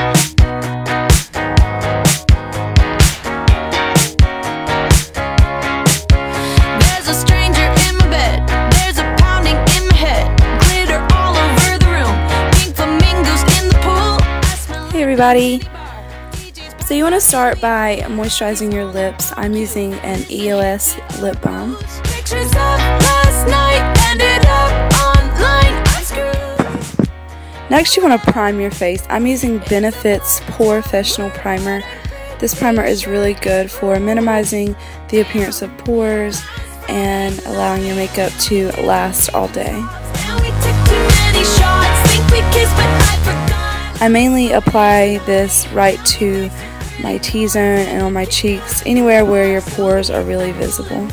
Everybody. So you want to start by moisturizing your lips. I'm using an EOS lip balm. Next you want to prime your face. I'm using Benefit's POREfessional Primer. This primer is really good for minimizing the appearance of pores and allowing your makeup to last all day. I mainly apply this right to my T-zone and on my cheeks, anywhere where your pores are really visible.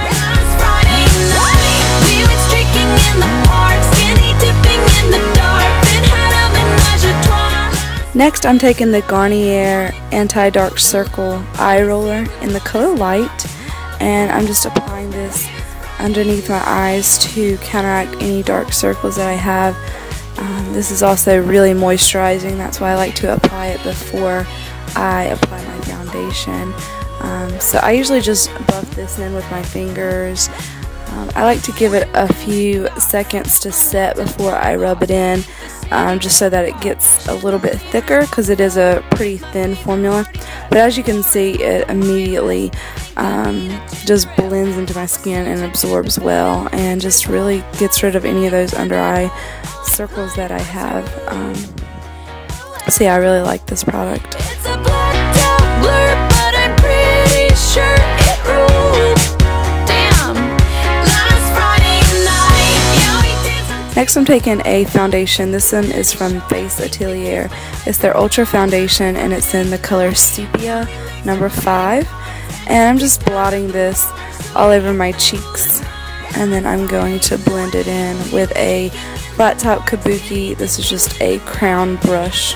Next, I'm taking the Garnier Anti-Dark Circle Eye Roller in the color Light, and I'm just applying this underneath my eyes to counteract any dark circles that I have. This is also really moisturizing, that's why I like to apply it before I apply my foundation. So I usually just buff this in with my fingers. I like to give it a few seconds to set before I rub it in, just so that it gets a little bit thicker, because it is a pretty thin formula. But as you can see, it immediately just blends into my skin and absorbs well, and just really gets rid of any of those under eye circles that I have. So yeah, I really like this product. It's a blacked out blur, but I'm pretty sure it rules. Damn, last Friday night. Next I'm taking a foundation. This one is from Face Atelier. It's their Ultra Foundation, and it's in the color Sepia number 5. And I'm just blotting this all over my cheeks, and then I'm going to blend it in with a flat top kabuki. This is just a crown brush.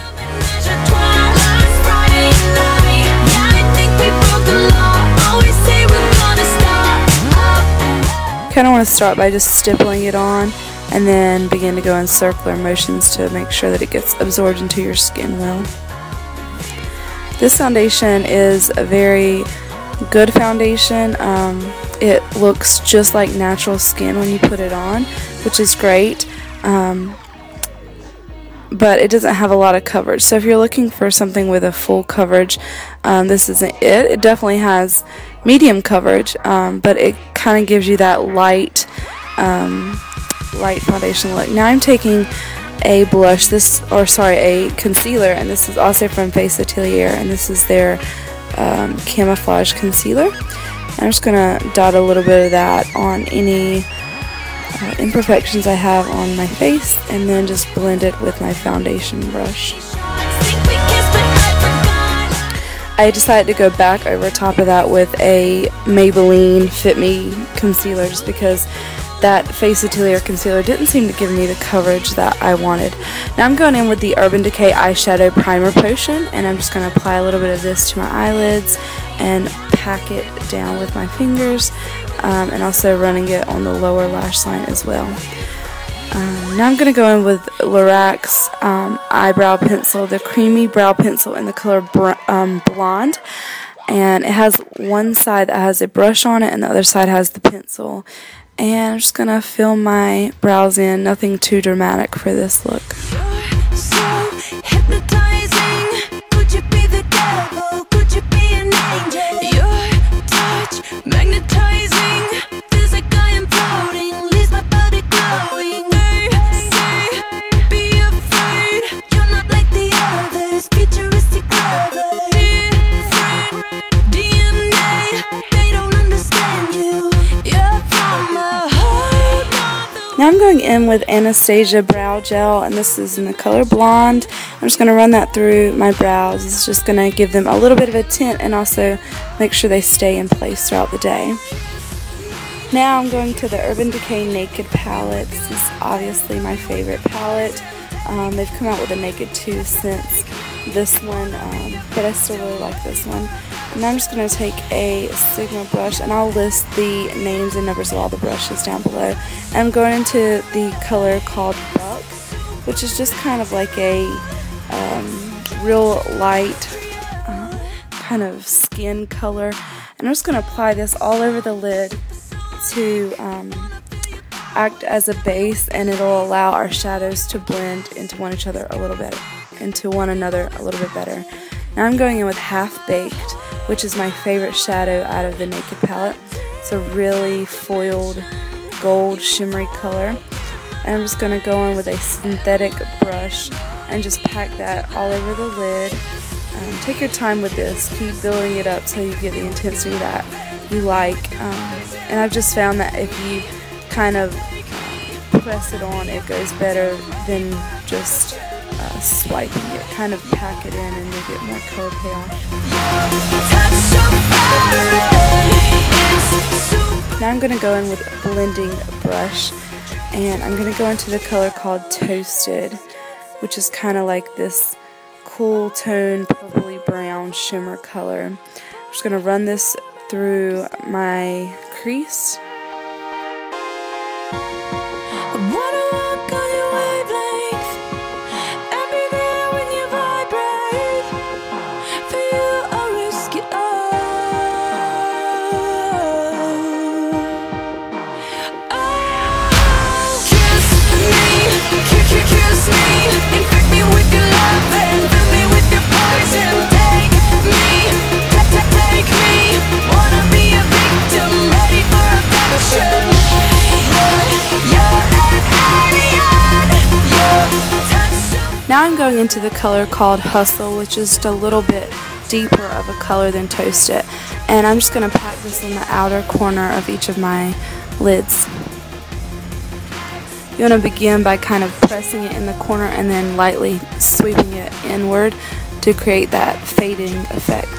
Kind of want to start by just stippling it on, and then begin to go in circular motions to make sure that it gets absorbed into your skin well. This foundation is a very good foundation. It looks just like natural skin when you put it on, which is great. But it doesn't have a lot of coverage, so if you're looking for something with a full coverage, this isn't it. It definitely has medium coverage, but it kind of gives you that light foundation look. Now I'm taking a blush, a concealer, and this is also from Face Atelier, and this is their camouflage concealer. I'm just gonna dot a little bit of that on any imperfections I have on my face, and then just blend it with my foundation brush. I decided to go back over top of that with a Maybelline Fit Me concealer, just because that Face Atelier concealer didn't seem to give me the coverage that I wanted. Now I'm going in with the Urban Decay Eyeshadow Primer Potion, and I'm just going to apply a little bit of this to my eyelids and pack it down with my fingers, and also running it on the lower lash line as well. Now I'm going to go in with Lorax eyebrow pencil, the creamy brow pencil in the color Blonde, and it has one side that has a brush on it and the other side has the pencil. And I'm just going to fill my brows in, nothing too dramatic for this look. You're so hypnotizing. Could you be the devil? Could you be an angel? Your touch magnetizing. Feels like I am floating, leaves my body glowing. They say, be afraid. You're not like the others, futuristic lovers. Different DNA, they don't understand you. You're from a whole. Now I'm going in with Anastasia Brow Gel, and this is in the color Blonde. I'm just going to run that through my brows. It's just going to give them a little bit of a tint and also make sure they stay in place throughout the day. Now I'm going to the Urban Decay Naked palette. This is obviously my favorite palette. They've come out with a Naked 2 since this one, but I still really like this one. And I'm just going to take a Sigma brush, and I'll list the names and numbers of all the brushes down below. And I'm going into the color called Buck, which is just kind of like a real light kind of skin color, and I'm just going to apply this all over the lid to act as a base, and it'll allow our shadows to blend into one another a little bit better. Now I'm going in with Half Baked, which is my favorite shadow out of the Naked palette. It's a really foiled gold shimmery color, and I'm just going to go in with a synthetic brush and just pack that all over the lid. Take your time with this, keep building it up so you get the intensity that you like, and I've just found that if you kind of press it on, it goes better than just swiping it. Kind of pack it in and you'll get more color payoff. Now I'm going to go in with a blending brush, and I'm going to go into the color called Toasted, which is kind of like this cool tone purpley brown shimmer color. I'm just going to run this through my crease. Now I'm going into the color called Hustle, which is just a little bit deeper of a color than Toasted, and I'm just going to pack this in the outer corner of each of my lids. You want to begin by kind of pressing it in the corner and then lightly sweeping it inward to create that fading effect.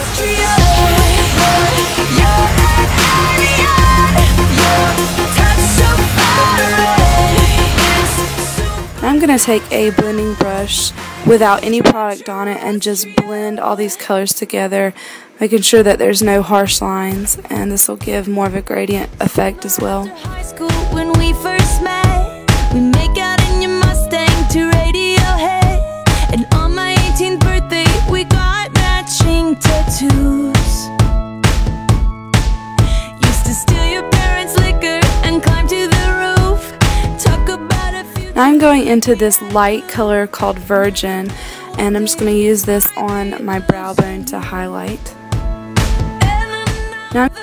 I'm going to take a blending brush without any product on it and just blend all these colors together, making sure that there's no harsh lines, and this will give more of a gradient effect as well. High school when we first met, we make out in your Mustang to Radiohead, and on my 18th birthday we got matching tattoos. Used to steal your parents' liquor and climb to the roof. Talk about a few. Now I'm going into this light color called Virgin, and I'm just going to use this on my brow bone to highlight. Now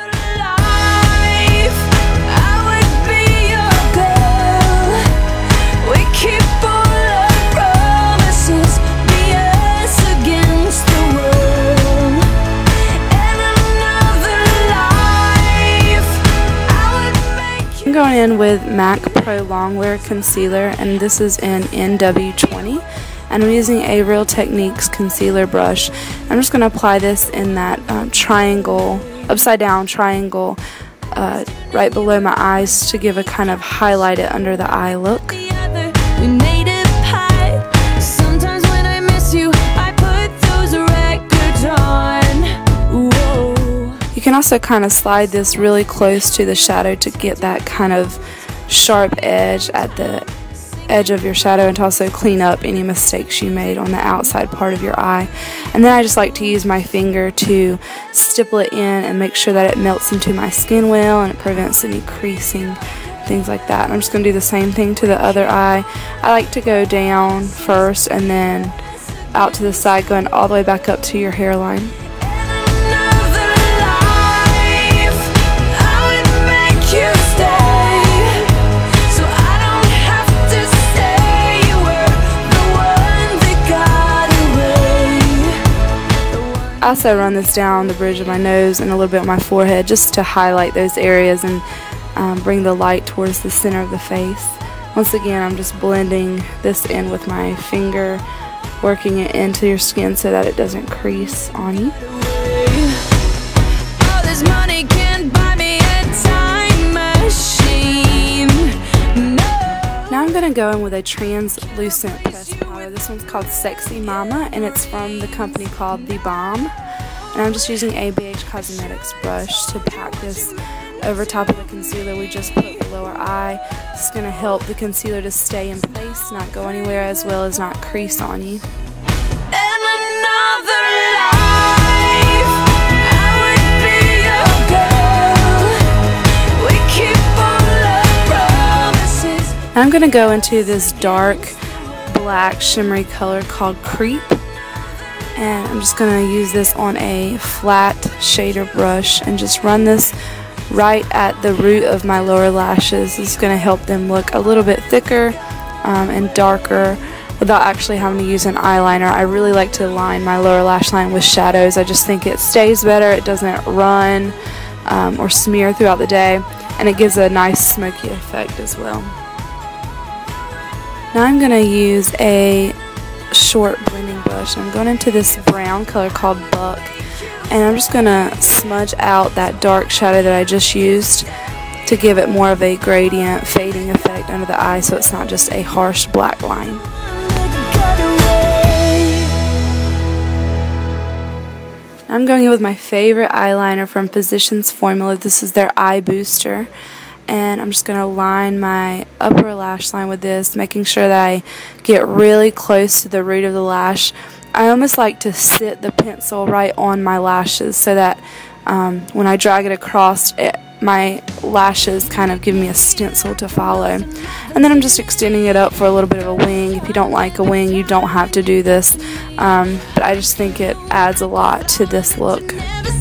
I'm going in with MAC Pro Longwear Concealer, and this is in NW20, and I'm using a Real Techniques concealer brush. I'm just going to apply this in that triangle, upside down triangle, right below my eyes to give a kind of highlighted under the eye look. You can also kind of slide this really close to the shadow to get that kind of sharp edge at the edge of your shadow, and to also clean up any mistakes you made on the outside part of your eye. And then I just like to use my finger to stipple it in and make sure that it melts into my skin well and it prevents any creasing, things like that. And I'm just going to do the same thing to the other eye. I like to go down first and then out to the side, going all the way back up to your hairline. I also run this down the bridge of my nose and a little bit on my forehead just to highlight those areas and bring the light towards the center of the face. Once again, I'm just blending this in with my finger, working it into your skin so that it doesn't crease on you. Now I'm going to go in with a translucent pressed powder. This one's called Sexy Mama, and it's from the company called The Balm. And I'm just using a BH Cosmetics brush to pack this over top of the concealer we just put below our eye. It's going to help the concealer to stay in place, not go anywhere, as well as not crease on you. I'm going to go into this dark black shimmery color called Creep, and I'm just going to use this on a flat shader brush and just run this right at the root of my lower lashes. This is going to help them look a little bit thicker and darker without actually having to use an eyeliner. I really like to line my lower lash line with shadows. I just think it stays better, it doesn't run or smear throughout the day, and it gives a nice smoky effect as well. Now I'm going to use a short blending brush. I'm going into this brown color called Buck, and I'm just going to smudge out that dark shadow that I just used to give it more of a gradient fading effect under the eye, so it's not just a harsh black line. I'm going in with my favorite eyeliner from Physicians Formula. This is their Eye Booster, and I'm just going to line my upper lash line with this, making sure that I get really close to the root of the lash. I almost like to sit the pencil right on my lashes so that when I drag it across, my lashes kind of give me a stencil to follow. And then I'm just extending it up for a little bit of a wing. If you don't like a wing, you don't have to do this, but I just think it adds a lot to this look.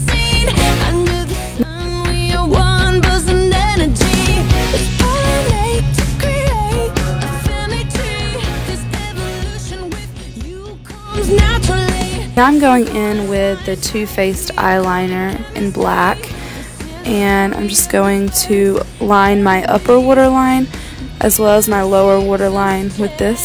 Now I'm going in with the Too Faced eyeliner in black, and I'm just going to line my upper waterline as well as my lower waterline with this.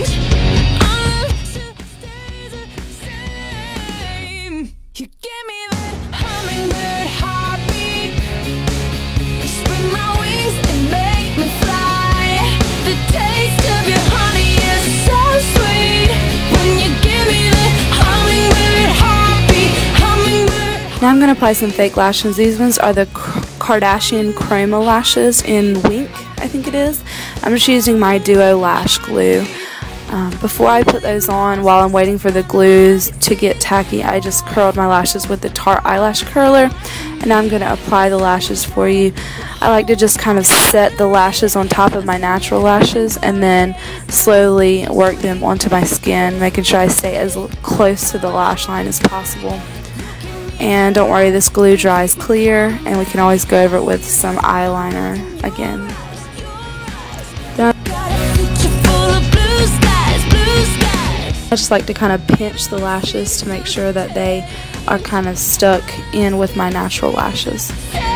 Now I'm going to apply some fake lashes. These ones are the Kardashian Chroma lashes in Wink, I think it is. I'm just using my Duo Lash Glue. Before I put those on, while I'm waiting for the glues to get tacky, I just curled my lashes with the Tarte Eyelash Curler. And now I'm going to apply the lashes for you. I like to just kind of set the lashes on top of my natural lashes and then slowly work them onto my skin, making sure I stay as close to the lash line as possible. And don't worry, this glue dries clear, and we can always go over it with some eyeliner again. Done. I just like to kind of pinch the lashes to make sure that they are kind of stuck in with my natural lashes.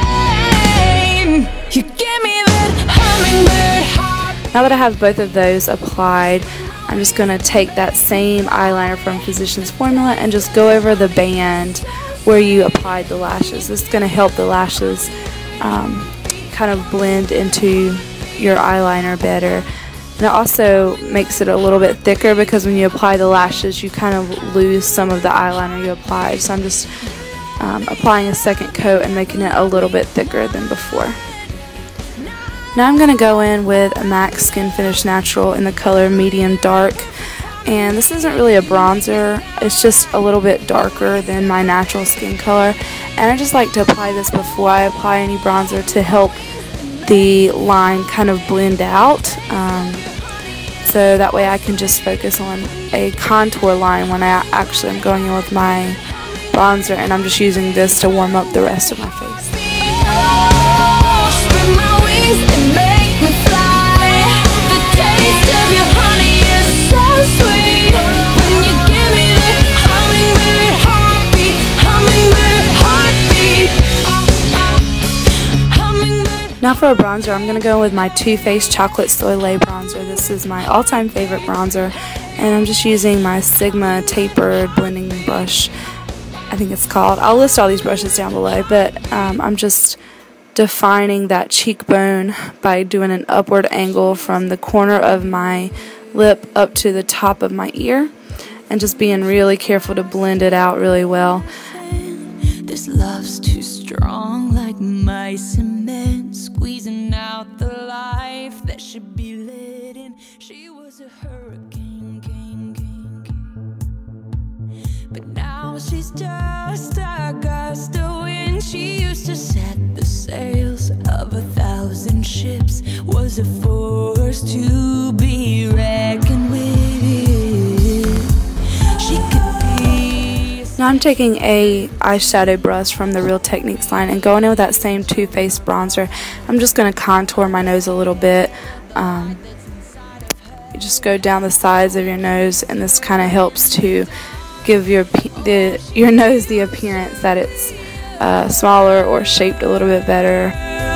Now that I have both of those applied, I'm just going to take that same eyeliner from Physicians Formula and just go over the band where you applied the lashes. This is going to help the lashes kind of blend into your eyeliner better. And it also makes it a little bit thicker because when you apply the lashes, you kind of lose some of the eyeliner you applied. So I'm just applying a second coat and making it a little bit thicker than before. Now I'm going to go in with a MAC Skin Finish Natural in the color Medium Dark. And this isn't really a bronzer, it's just a little bit darker than my natural skin color. And I just like to apply this before I apply any bronzer to help the line kind of blend out. So that way I can just focus on a contour line when I actually am going in with my bronzer, and I'm just using this to warm up the rest of my face. Now for a bronzer, I'm going to go with my Too Faced Chocolate Soleil bronzer. This is my all-time favorite bronzer, and I'm just using my Sigma tapered blending brush, I think it's called. I'll list all these brushes down below, but I'm just defining that cheekbone by doing an upward angle from the corner of my lip up to the top of my ear, and just being really careful to blend it out really well. This love's too strong, like my cement, squeezing out the life that should be lit in. She was a hurricane, but now she's just a gust of wind. She used to set the sails of 1,000 ships, was a force to be reckoned with. She could be. Now I'm taking a eyeshadow brush from the Real Techniques line and going in with that same Too Faced bronzer. I'm just going to contour my nose a little bit. You just go down the sides of your nose, and this kind of helps to give your nose the appearance that it's smaller or shaped a little bit better.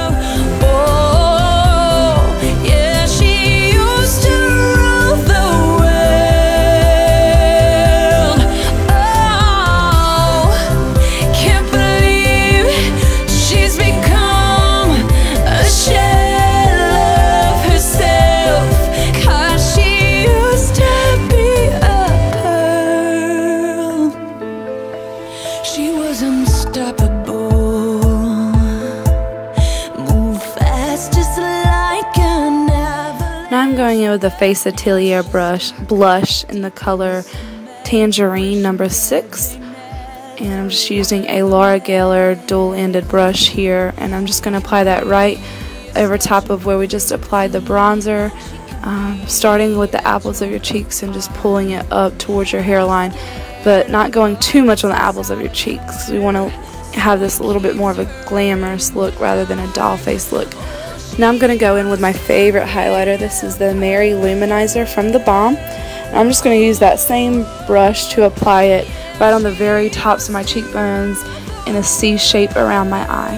Now I'm going in with the Face Atelier blush in the color Tangerine number 6, and I'm just using a Laura Geller dual-ended brush here, and I'm just going to apply that right over top of where we just applied the bronzer, starting with the apples of your cheeks and just pulling it up towards your hairline, but not going too much on the apples of your cheeks. We want to have this a little bit more of a glamorous look rather than a doll face look. Now I'm going to go in with my favorite highlighter. This is the Mary Luminizer from The Balm. And I'm just going to use that same brush to apply it right on the very tops of my cheekbones in a C shape around my eye.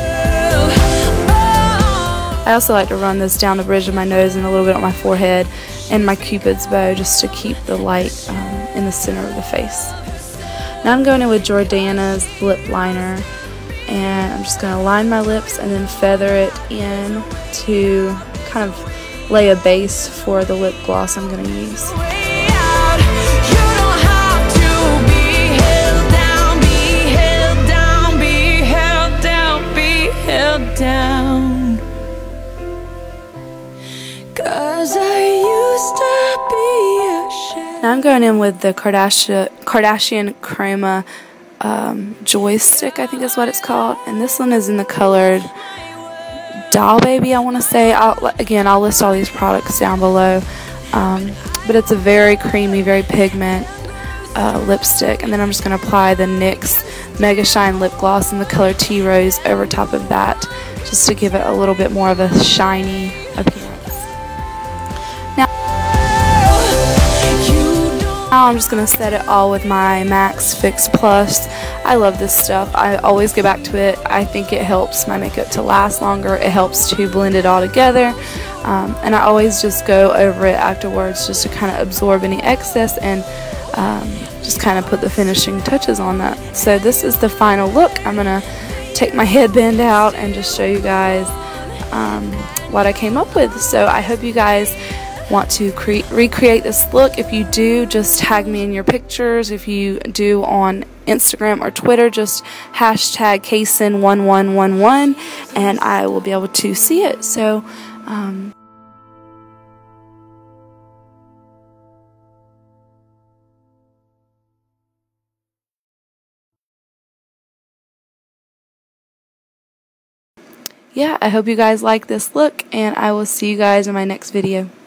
I also like to run this down the bridge of my nose and a little bit on my forehead and my Cupid's bow just to keep the light in the center of the face. Now I'm going in with Jordana's lip liner, and I'm just going to line my lips and then feather it in to kind of lay a base for the lip gloss I'm going to use. Now I'm going in with the Kardashian Chroma Joystick, I think is what it's called, and this one is in the color Doll Baby, I want to say. I'll list all these products down below, but it's a very creamy, very pigment lipstick, and then I'm just going to apply the NYX Mega Shine Lip Gloss in the color Tea Rose over top of that, just to give it a little bit more of a shiny appearance. Now I'm just going to set it all with my MAC Fix Plus. I love this stuff. I always go back to it. I think it helps my makeup to last longer. It helps to blend it all together. And I always just go over it afterwards just to kind of absorb any excess and just kind of put the finishing touches on that. So this is the final look. I'm going to take my headband out and just show you guys what I came up with. So I hope you guys want to recreate this look. If you do, just tag me in your pictures. If you do on Instagram or Twitter, just hashtag KSIN1111 and I will be able to see it. So yeah, I hope you guys like this look, and I will see you guys in my next video.